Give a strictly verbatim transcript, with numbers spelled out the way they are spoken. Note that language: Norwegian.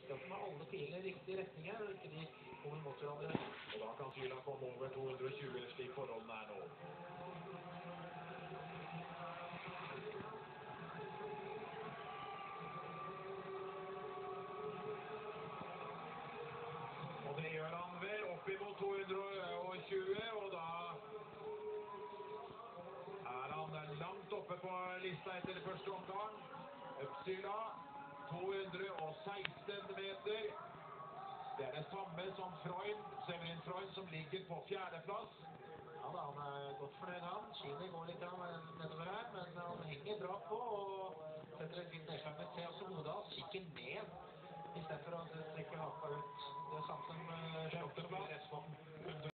selskap med alle pilene i riktig retning her, og ikke de kommer mot hverandre. Og da kan Zyla komme over to hundre og tjue, slik forholdene er nå. Og det gjør han vel opp imot to hundre og tjue, og da er han langt oppe på lista etter det første omgang. Zyla, to hundre og seksten meter. Det er det samme som Freund, Severin Freund, som ligger på fjerdeplass. Ja da, han er godt fornøyd han. Skiene går litt nedover her, men han henger bra på og setter et fint nedslag med til. Og så hodet hans kikker ned, i stedet for å trekke haka ut. Det er samme som slått på.